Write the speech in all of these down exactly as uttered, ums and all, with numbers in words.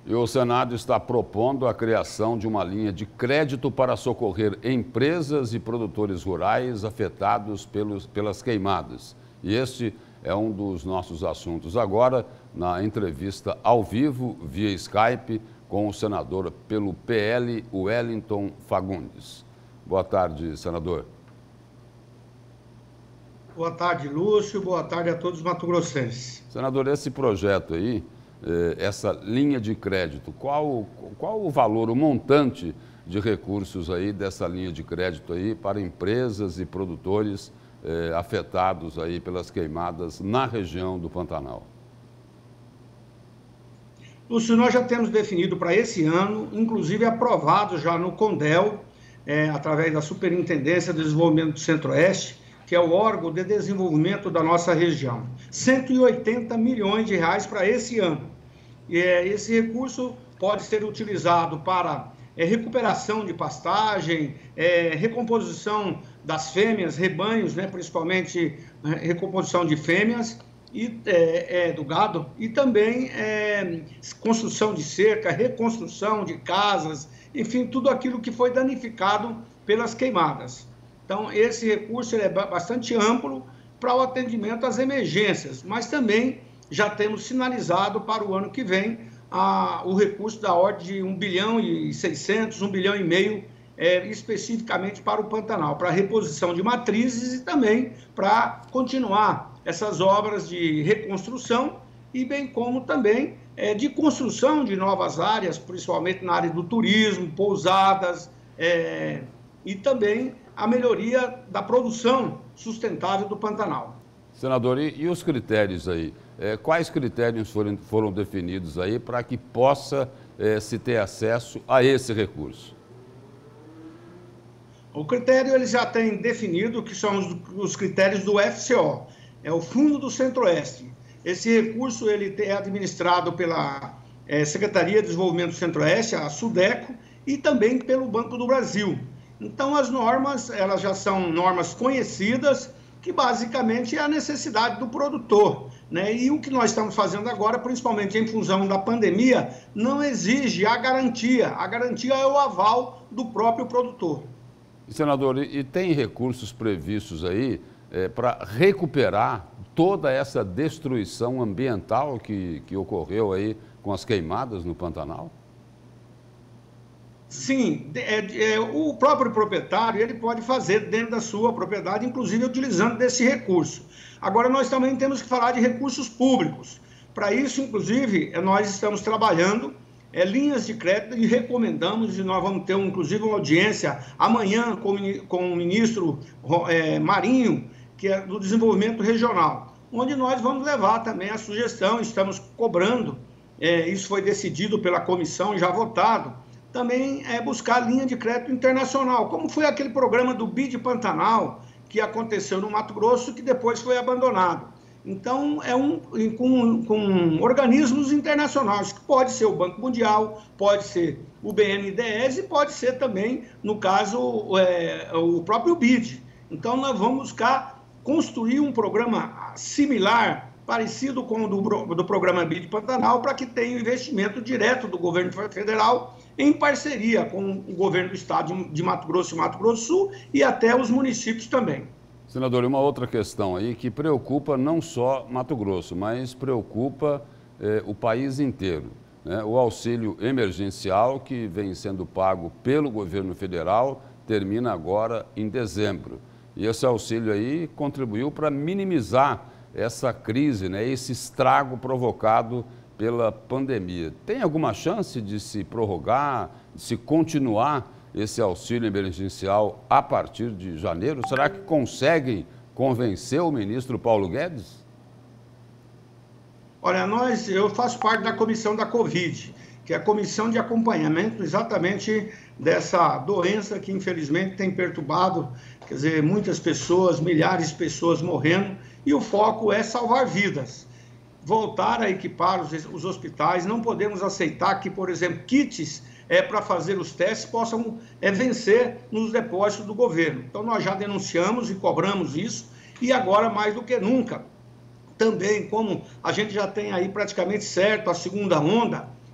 E o Senado está propondo a criação de uma linha de crédito para socorrer empresas e produtores rurais afetados pelos, pelas queimadas. E este é um dos nossos assuntos agora, na entrevista ao vivo, via Skype, com o senador pelo P L, Wellington Fagundes. Boa tarde, senador. Boa tarde, Lúcio. Boa tarde a todos os mato-grossenses. Senador, esse projeto aí, essa linha de crédito, qual, qual o valor, o montante de recursos aí dessa linha de crédito aí para empresas e produtores eh, afetados aí pelas queimadas na região do Pantanal? Lúcio, nós já temos definido para esse ano, inclusive aprovado já no CONDEL, eh, através da Superintendência de Desenvolvimento do Centro-Oeste, que é o órgão de desenvolvimento da nossa região, cento e oitenta milhões de reais para esse ano. E esse recurso pode ser utilizado para é, recuperação de pastagem, é, recomposição das fêmeas, rebanhos, né, principalmente é, recomposição de fêmeas e, é, é, do gado, e também é, construção de cerca, reconstrução de casas, enfim, tudo aquilo que foi danificado pelas queimadas. Então, esse recurso ele é bastante amplo para o atendimento às emergências, mas também já temos sinalizado para o ano que vem a, o recurso da ordem de um bilhão e seiscentos, um bilhão e meio, é, especificamente para o Pantanal, para a reposição de matrizes e também para continuar essas obras de reconstrução e bem como também é, de construção de novas áreas, principalmente na área do turismo, pousadas, é, e também a melhoria da produção sustentável do Pantanal. Senador, e, e os critérios aí? É, quais critérios foram, foram definidos aí para que possa é, se ter acesso a esse recurso? O critério ele já tem definido que são os, os critérios do F C O, é o Fundo do Centro-Oeste. Esse recurso ele é administrado pela é, Secretaria de Desenvolvimento do Centro-Oeste, a SUDECO, e também pelo Banco do Brasil. Então, as normas, elas já são normas conhecidas, que basicamente é a necessidade do produtor, né? E o que nós estamos fazendo agora, principalmente em função da pandemia, não exige a garantia. A garantia é o aval do próprio produtor. Senador, e tem recursos previstos aí é, para recuperar toda essa destruição ambiental que, que ocorreu aí com as queimadas no Pantanal? Sim, é, é, o próprio proprietário ele pode fazer dentro da sua propriedade, inclusive utilizando desse recurso. Agora, nós também temos que falar de recursos públicos. Para isso, inclusive, nós estamos trabalhando é, linhas de crédito e recomendamos, e nós vamos ter, inclusive, uma audiência amanhã com, com o ministro é, Marinho, que é do Desenvolvimento Regional, onde nós vamos levar também a sugestão, estamos cobrando, é, isso foi decidido pela comissão, já votado, também é buscar linha de crédito internacional, como foi aquele programa do B I D Pantanal, que aconteceu no Mato Grosso, que depois foi abandonado. Então, é um com, com organismos internacionais, que pode ser o Banco Mundial, pode ser o B N D E S e pode ser também, no caso, é, o próprio B I D. Então, nós vamos buscar construir um programa similar, parecido com o do, do programa B I D Pantanal, para que tenha investimento direto do governo federal em parceria com o governo do estado de Mato Grosso e Mato Grosso do Sul e até os municípios também. Senador, uma outra questão aí que preocupa não só Mato Grosso, mas preocupa eh, o país inteiro, né? O auxílio emergencial que vem sendo pago pelo governo federal termina agora em dezembro. E esse auxílio aí contribuiu para minimizar essa crise, né, esse estrago provocado pela pandemia. Tem alguma chance de se prorrogar, de se continuar esse auxílio emergencial a partir de janeiro? Será que conseguem convencer o ministro Paulo Guedes? Olha, nós, eu faço parte da comissão da Covid, que é a comissão de acompanhamento exatamente dessa doença que infelizmente tem perturbado, quer dizer, muitas pessoas, milhares de pessoas morrendo, e o foco é salvar vidas. Voltar a equipar os, os hospitais, não podemos aceitar que, por exemplo, kits é, para fazer os testes possam é, vencer nos depósitos do governo. Então, nós já denunciamos e cobramos isso, e agora, mais do que nunca, também, como a gente já tem aí praticamente certo a segunda onda,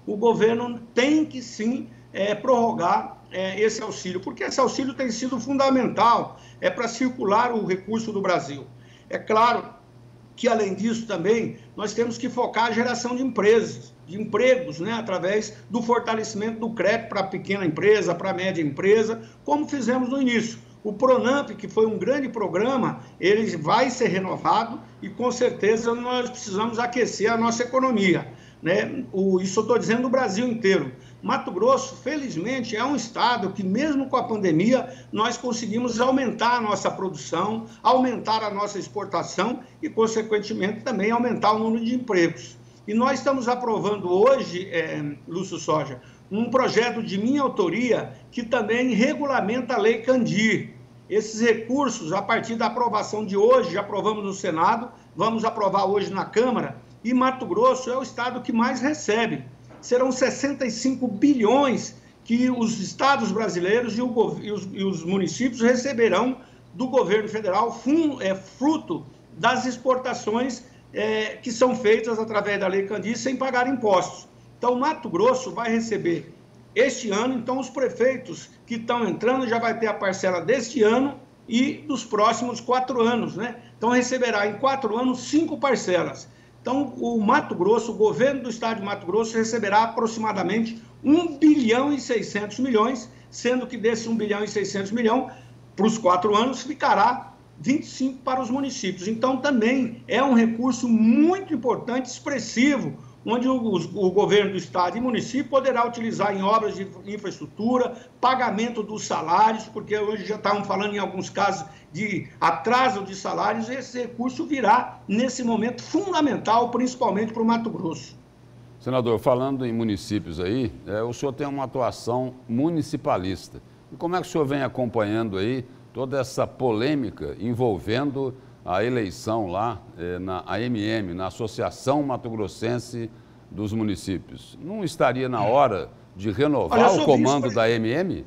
o governo tem que sim é, prorrogar é, esse auxílio, porque esse auxílio tem sido fundamental é, para circular o recurso do Brasil. É claro que, além disso, também, nós temos que focar a geração de empresas, de empregos, né, através do fortalecimento do crédito para a pequena empresa, para a média empresa, como fizemos no início. O Pronamp, que foi um grande programa, ele vai ser renovado e, com certeza, nós precisamos aquecer a nossa economia, né? O, isso eu estou dizendo do Brasil inteiro. Mato Grosso, felizmente, é um estado que, mesmo com a pandemia, nós conseguimos aumentar a nossa produção, aumentar a nossa exportação e, consequentemente, também aumentar o número de empregos. E nós estamos aprovando hoje, é, Lúcio Soja, um projeto de minha autoria que também regulamenta a Lei Candir. Esses recursos, a partir da aprovação de hoje, já aprovamos no Senado, vamos aprovar hoje na Câmara, e Mato Grosso é o estado que mais recebe. Serão sessenta e cinco bilhões que os estados brasileiros e, o, e, os, e os municípios receberão do governo federal, fun, é, fruto das exportações é, que são feitas através da Lei Candir sem pagar impostos. Então, Mato Grosso vai receber este ano, então os prefeitos que estão entrando já vai ter a parcela deste ano e dos próximos quatro anos, né? Então, receberá em quatro anos cinco parcelas. Então, o Mato Grosso, o governo do estado de Mato Grosso, receberá aproximadamente um bilhão e seiscentos milhões, sendo que desse um bilhão e seiscentos milhões, para os quatro anos, ficará vinte e cinco para os municípios. Então, também é um recurso muito importante, expressivo, onde o, o governo do estado e município poderá utilizar em obras de infraestrutura, pagamento dos salários, porque hoje já estavam falando em alguns casos de atraso de salários, e esse recurso virá nesse momento fundamental, principalmente para o Mato Grosso. Senador, falando em municípios aí, é, o senhor tem uma atuação municipalista. E como é que o senhor vem acompanhando aí toda essa polêmica envolvendo a eleição lá eh, na A M M, na Associação Mato Grossense dos Municípios? Não estaria na hora de renovar Olha, o comando da A M M?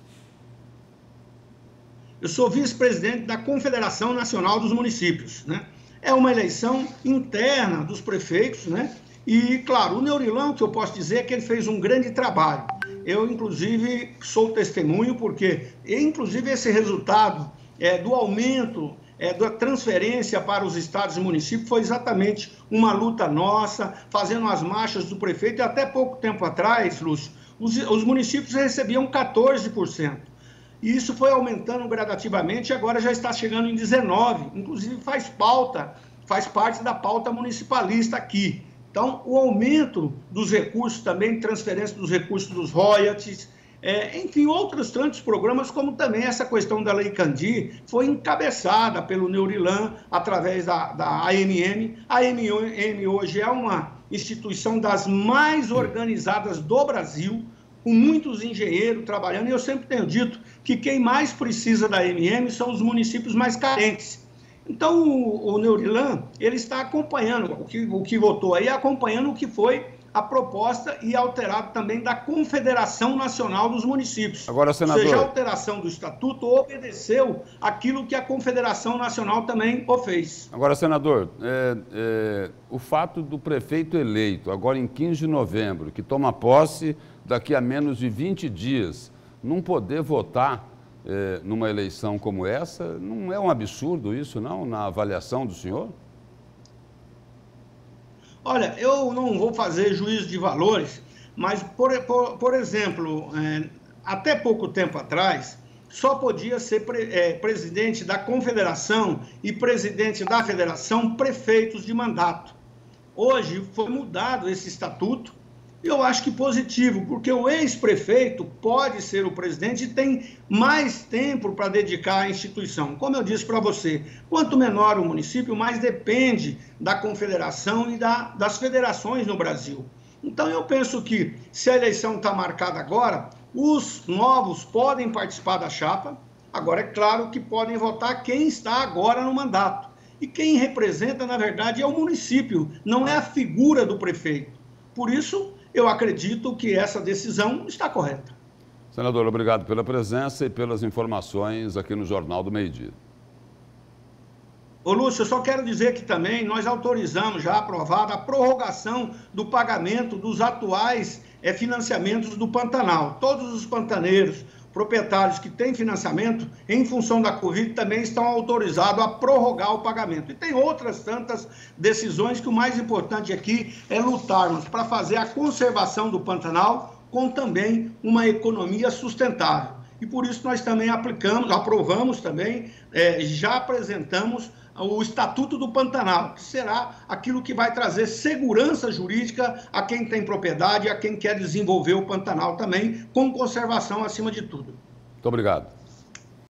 Eu sou vice-presidente da Confederação Nacional dos Municípios, né? É uma eleição interna dos prefeitos, né? E, claro, o Neurilão, que eu posso dizer, é que ele fez um grande trabalho. Eu, inclusive, sou testemunho, porque, inclusive, esse resultado é, do aumento É, da transferência para os estados e municípios foi exatamente uma luta nossa, fazendo as marchas do prefeito. E até pouco tempo atrás, Lúcio, os, os municípios recebiam quatorze por cento. E isso foi aumentando gradativamente e agora já está chegando em dezenove por cento. Inclusive faz pauta, faz parte da pauta municipalista aqui. Então, o aumento dos recursos também, transferência dos recursos dos royalties, É, enfim, outros tantos programas, como também essa questão da Lei Candir, foi encabeçada pelo Neurilan através da, da A M M. A A M M hoje é uma instituição das mais organizadas do Brasil, com muitos engenheiros trabalhando, e eu sempre tenho dito que quem mais precisa da A M M são os municípios mais carentes. Então, o, o Neurilan, ele está acompanhando, o que, o que votou aí, acompanhando o que foi a proposta e alterado também da Confederação Nacional dos Municípios. Agora, senador... Ou seja, a alteração do estatuto obedeceu aquilo que a Confederação Nacional também o fez. Agora, senador, é, é, o fato do prefeito eleito, agora em quinze de novembro, que toma posse daqui a menos de vinte dias, não poder votar é, numa eleição como essa, não é um absurdo isso, não, na avaliação do senhor? Olha, eu não vou fazer juízo de valores, mas, por, por, por exemplo, é, até pouco tempo atrás, só podia ser pre, é, presidente da confederação e presidente da federação prefeitos de mandato. Hoje foi mudado esse estatuto, e eu acho que positivo, porque o ex-prefeito pode ser o presidente e tem mais tempo para dedicar à instituição. Como eu disse para você, quanto menor o município, mais depende da confederação e da, das federações no Brasil. Então eu penso que, se a eleição está marcada agora, os novos podem participar da chapa. Agora, é claro que podem votar quem está agora no mandato. E quem representa, na verdade, é o município, não é a figura do prefeito. Por isso, eu acredito que essa decisão está correta. Senador, obrigado pela presença e pelas informações aqui no Jornal do Meio-Dia. Ô, Lúcio, eu só quero dizer que também nós autorizamos, já aprovada, a prorrogação do pagamento dos atuais é, financiamentos do Pantanal. Todos os pantaneiros, proprietários que têm financiamento, em função da Covid, também estão autorizados a prorrogar o pagamento. E tem outras tantas decisões que o mais importante aqui é lutarmos para fazer a conservação do Pantanal com também uma economia sustentável. E por isso nós também aplicamos, aprovamos também, é, já apresentamos o Estatuto do Pantanal, que será aquilo que vai trazer segurança jurídica a quem tem propriedade e a quem quer desenvolver o Pantanal também, com conservação acima de tudo. Muito obrigado.